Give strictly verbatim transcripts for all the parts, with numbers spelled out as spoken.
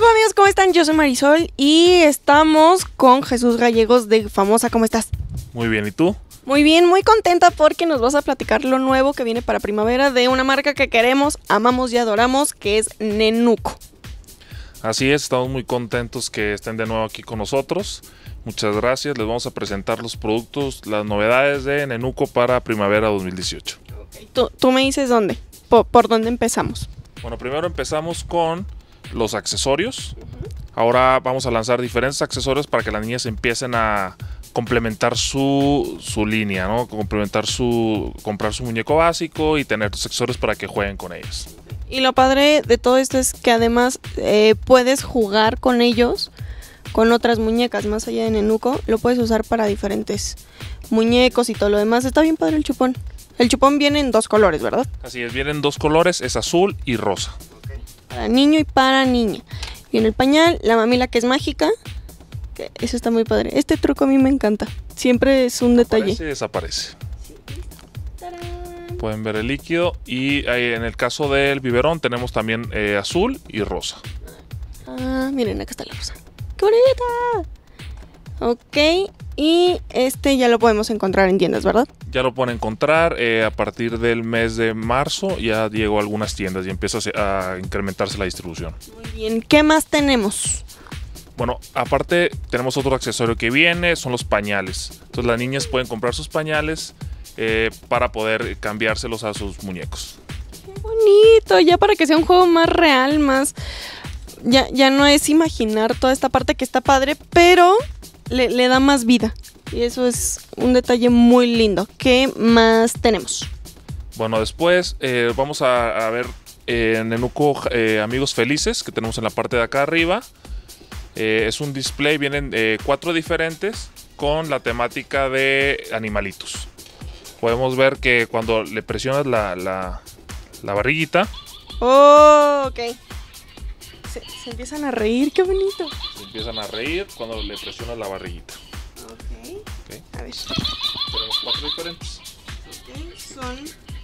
Hola amigos, ¿cómo están? Yo soy Marisol y estamos con Jesús Gallegos de Famosa. ¿Cómo estás? Muy bien, ¿y tú? Muy bien, muy contenta porque nos vas a platicar lo nuevo que viene para primavera de una marca que queremos, amamos y adoramos, que es Nenuco. Así es, estamos muy contentos que estén de nuevo aquí con nosotros. Muchas gracias, les vamos a presentar los productos, las novedades de Nenuco para primavera dos mil dieciocho. Okay. ¿Tú, tú me dices dónde? ¿Por, por dónde empezamos? Bueno, primero empezamos con los accesorios. Ahora vamos a lanzar diferentes accesorios para que las niñas empiecen a complementar su, su línea, ¿no? Complementar su, comprar su muñeco básico y tener tus accesorios para que jueguen con ellos. Y lo padre de todo esto es que además eh, puedes jugar con ellos, con otras muñecas, más allá de Nenuco, lo puedes usar para diferentes muñecos y todo lo demás. Está bien padre el chupón. El chupón viene en dos colores, ¿verdad? Así es, vienen dos colores, es azul y rosa. Okay. Para niño y para niña. Viene el pañal, la mamila que es mágica. Que eso está muy padre. Este truco a mí me encanta. Siempre es un detalle. Aparece y desaparece. Pueden ver el líquido y ahí en el caso del biberón tenemos también eh, azul y rosa. Ah, miren, acá está la rosa. ¡Qué bonita! Ok, y este ya lo podemos encontrar en tiendas, ¿verdad? Ya lo pueden encontrar eh, a partir del mes de marzo. Ya llegó a algunas tiendas y empieza a incrementarse la distribución. Muy bien, ¿qué más tenemos? Bueno, aparte tenemos otro accesorio que viene, son los pañales. Entonces las niñas pueden comprar sus pañales eh, para poder cambiárselos a sus muñecos. ¡Qué bonito! Ya para que sea un juego más real, más... Ya, ya no es imaginar toda esta parte que está padre, pero le, le da más vida. Y eso es un detalle muy lindo. ¿Qué más tenemos? Bueno, después eh, vamos a, a ver eh, Nenuco eh, Amigos Felices, que tenemos en la parte de acá arriba. Eh, es un display, vienen eh, cuatro diferentes con la temática de animalitos. Podemos ver que cuando le presionas la, la, la barriguita. Oh, ok. Se, se empiezan a reír, qué bonito. Se empiezan a reír cuando le presionas la barriguita. Ok. Okay. A ver. Tenemos cuatro diferentes. Okay. Son...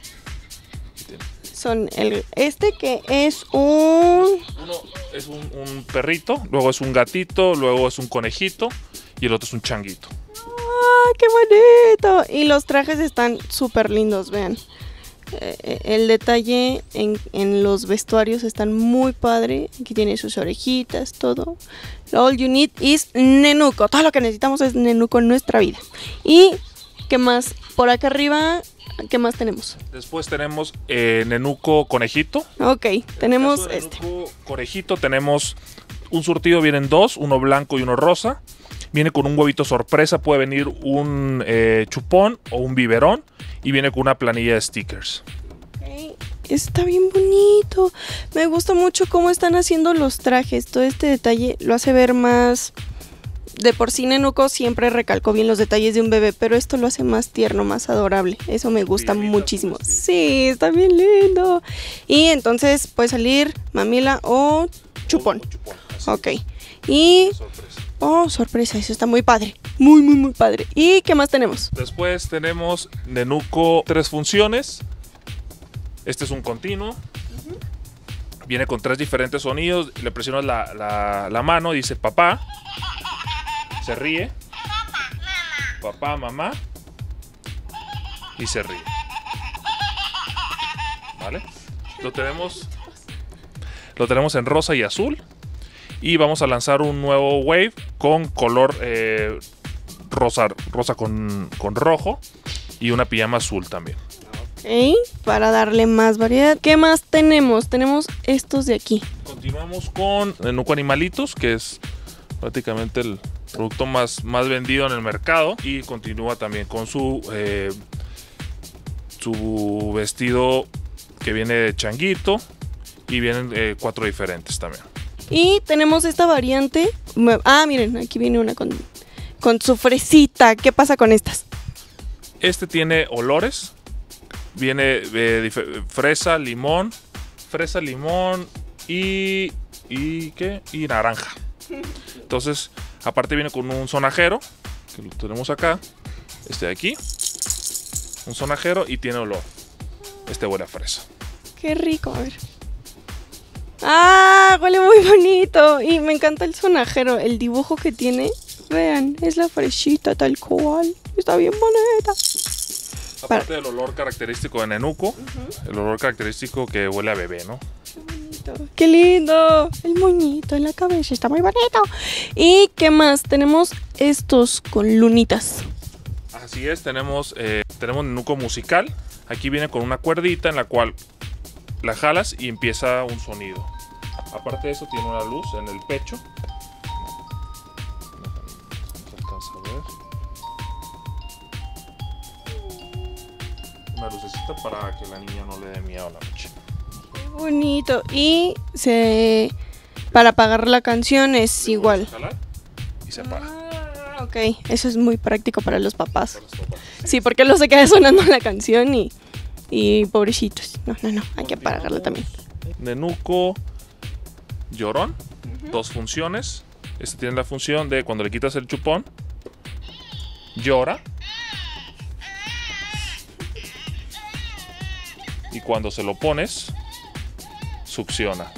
Son el, este que es un... Uno es un, un perrito, luego es un gatito, luego es un conejito y el otro es un changuito. ¡Ah, qué bonito! Y los trajes están súper lindos, vean. Eh, el detalle en, en los vestuarios están muy padre. Aquí tiene sus orejitas, todo. All you need is Nenuco. Todo lo que necesitamos es Nenuco en nuestra vida. ¿Y qué más? Por acá arriba... ¿Qué más tenemos? Después tenemos eh, Nenuco Conejito. Ok, tenemos en este. Nenuco Conejito tenemos un surtido, vienen dos, uno blanco y uno rosa. Viene con un huevito sorpresa, puede venir un eh, chupón o un biberón. Y viene con una planilla de stickers. Okay. Está bien bonito. Me gusta mucho cómo están haciendo los trajes. Todo este detalle lo hace ver más... De por sí Nenuco siempre recalcó bien los detalles de un bebé, pero esto lo hace más tierno, más adorable. Eso me gusta muchísimo. Sí, está bien lindo. Y entonces puede salir mamila o chupón. O chupón, ok. Y... Sorpresa. Oh, sorpresa, eso está muy padre. Muy, muy, muy padre. ¿Y qué más tenemos? Después tenemos Nenuco tres funciones. Este es un continuo. Uh-huh. Viene con tres diferentes sonidos. Le presionas la, la, la mano y dice papá. Se ríe, papá, mamá, y se ríe. ¿Vale? Lo tenemos, lo tenemos en rosa y azul. Y vamos a lanzar un nuevo wave con color eh, rosa, rosa con, con rojo y una pijama azul también. Ok, para darle más variedad. ¿Qué más tenemos? Tenemos estos de aquí. Continuamos con Nenuco Animalitos, que es prácticamente el producto más, más vendido en el mercado, y continúa también con su eh, su vestido que viene de changuito y vienen eh, cuatro diferentes también. Y tenemos esta variante. Ah, miren, aquí viene una con, con su fresita. ¿Qué pasa con estas? Este tiene olores, viene de fresa, limón, fresa, limón y y qué y naranja. Entonces, aparte viene con un sonajero, que lo tenemos acá, este de aquí, un sonajero y tiene olor. Este huele a fresa. Qué rico, a ver. Ah, huele muy bonito. Y me encanta el sonajero, el dibujo que tiene. Vean, es la freshita tal cual. Está bien bonita. Aparte del olor característico de Nenuco, uh-huh. el olor característico que huele a bebé, ¿no? Qué bonito. ¡Qué lindo! El moñito en la cabeza está muy bonito. ¿Y qué más? Tenemos estos con lunitas. Así es, tenemos, eh, tenemos Nenuco musical. Aquí viene con una cuerdita en la cual la jalas y empieza un sonido. Aparte de eso tiene una luz en el pecho. No se alcanza a ver. Una lucecita para que la niña no le dé miedo a la noche. Qué bonito. Y se para apagar la canción es Le igual. jalar y se apaga. Ah, ok, eso es muy práctico para los papás. Para los papás. Sí. Sí, porque luego se queda sonando la canción y, y pobrecitos. No, no, no, hay que apagarla también. Nenuco llorón, uh-huh. dos funciones. Este tiene la función de cuando le quitas el chupón, llora. Y cuando se lo pones, succiona.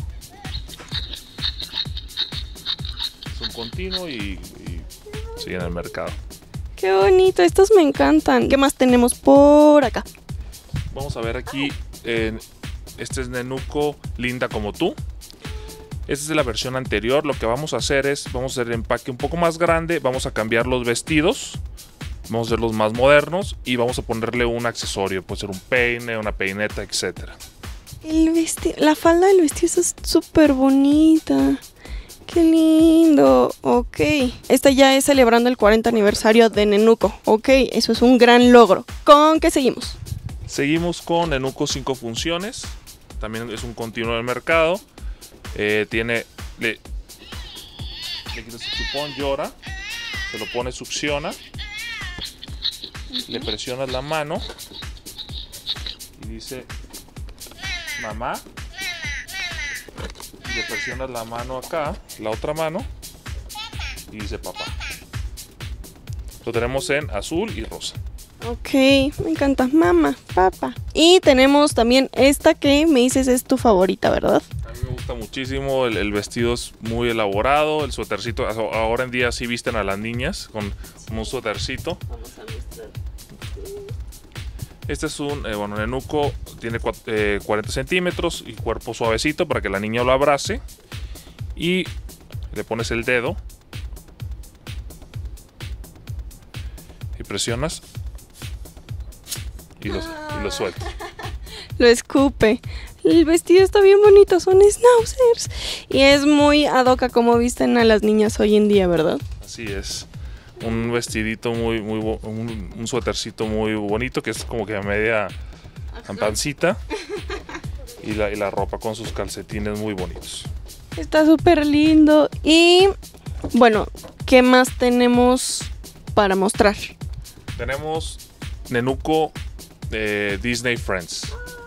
Es un continuo y, y sigue en el mercado. Qué bonito, estos me encantan. ¿Qué más tenemos por acá? Vamos a ver aquí, eh, este es Nenuco Linda como tú. Esta es la versión anterior. Lo que vamos a hacer es, vamos a hacer el empaque un poco más grande, vamos a cambiar los vestidos. Vamos a hacerlos más modernos y vamos a ponerle un accesorio, puede ser un peine, una peineta, etcétera. El vestido, la falda del vestido es súper bonita. Qué lindo. Ok. Esta ya es celebrando el cuarenta aniversario de Nenuco. Ok, eso es un gran logro. ¿Con qué seguimos? Seguimos con Nenuco cinco funciones. También es un continuo del mercado. Eh, tiene... Le, le quitas el chupón, llora. Se lo pone, succiona. Le presionas la mano y dice mamá, y le presionas la mano acá, la otra mano, y dice papá. Lo tenemos en azul y rosa. Ok, me encanta mamá, papá. Y tenemos también esta que me dices es tu favorita, ¿verdad? A mí me gusta muchísimo, el, el vestido es muy elaborado, el suétercito, ahora en día sí visten a las niñas con un suétercito. Vamos a mostrar. Este es un, eh, bueno, Nenuco, tiene eh, cuarenta centímetros y cuerpo suavecito para que la niña lo abrace. Y le pones el dedo y presionas y lo, y lo sueltas. Lo escupe. El vestido está bien bonito, son schnauzers. Y es muy ad hoc a como visten a las niñas hoy en día, ¿verdad? Así es. Un vestidito muy, muy, un, un suétercito muy bonito que es como que a media pancita. Y la, y la ropa con sus calcetines muy bonitos. Está súper lindo. Y bueno, ¿qué más tenemos para mostrar? Tenemos Nenuco de Disney Friends.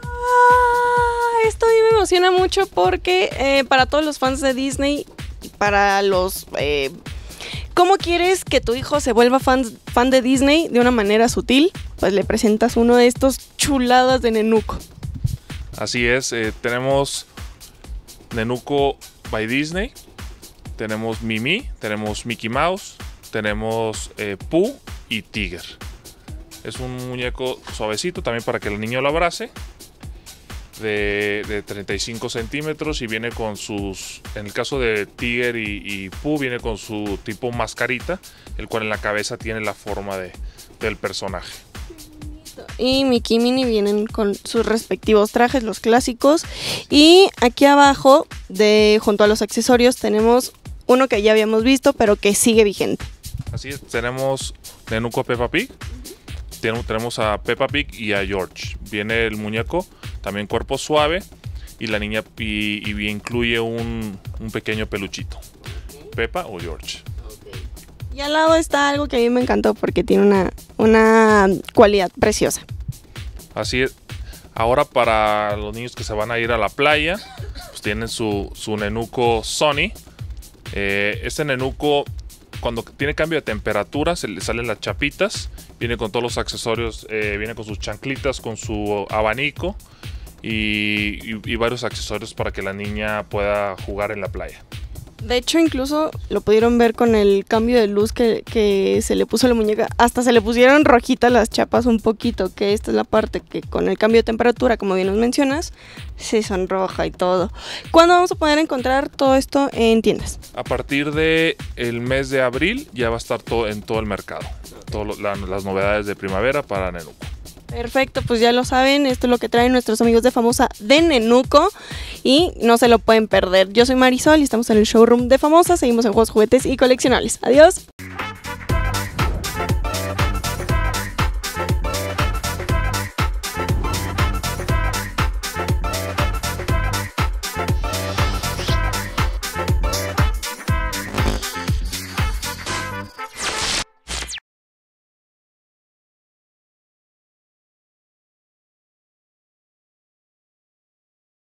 Ah, esto a mí me emociona mucho porque eh, para todos los fans de Disney y para los... Eh, ¿Cómo quieres que tu hijo se vuelva fan, fan de Disney de una manera sutil? Pues le presentas uno de estos chuladas de Nenuco. Así es, eh, tenemos Nenuco by Disney, tenemos Mimi, tenemos Mickey Mouse, tenemos eh, Pooh y Tiger. Es un muñeco suavecito también para que el niño lo abrace, de, de treinta y cinco centímetros y viene con sus, en el caso de Tiger y, y Pooh, viene con su tipo mascarita, el cual en la cabeza tiene la forma de, del personaje. Y Mickey y Minnie vienen con sus respectivos trajes, los clásicos. Y aquí abajo, de junto a los accesorios, tenemos uno que ya habíamos visto, pero que sigue vigente. Así es, tenemos Nenuco Peppa Pig. Tenemos a Peppa Pig y a George. Viene el muñeco, también cuerpo suave, y la niña y, y incluye un, un pequeño peluchito. Peppa o George. Y al lado está algo que a mí me encantó porque tiene una, una cualidad preciosa. Así es. Ahora para los niños que se van a ir a la playa, pues tienen su, su Nenuco Sony. Eh, este Nenuco, cuando tiene cambio de temperatura, se le salen las chapitas. Viene con todos los accesorios, eh, viene con sus chanclitas, con su abanico. y, y, y varios accesorios para que la niña pueda jugar en la playa. De hecho, incluso lo pudieron ver con el cambio de luz que, que se le puso a la muñeca. Hasta se le pusieron rojitas las chapas un poquito, que esta es la parte que con el cambio de temperatura, como bien nos mencionas, se sonroja y todo. ¿Cuándo vamos a poder encontrar todo esto en tiendas? A partir del mes de abril ya va a estar todo en todo el mercado. Todas la, las novedades de primavera para Nenuco. Perfecto, pues ya lo saben, esto es lo que traen nuestros amigos de Famosa de Nenuco y no se lo pueden perder. Yo soy Marisol y estamos en el showroom de Famosa, seguimos en Juegos, Juguetes y Coleccionables. Adiós.